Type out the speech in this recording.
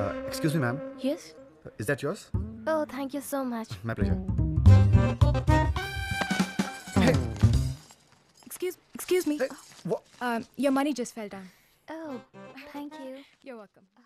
Excuse me, ma'am. Yes? Is that yours? Oh, thank you so much. My pleasure. Excuse me. Hey, what? Your money just fell down. Oh, thank you. You're welcome.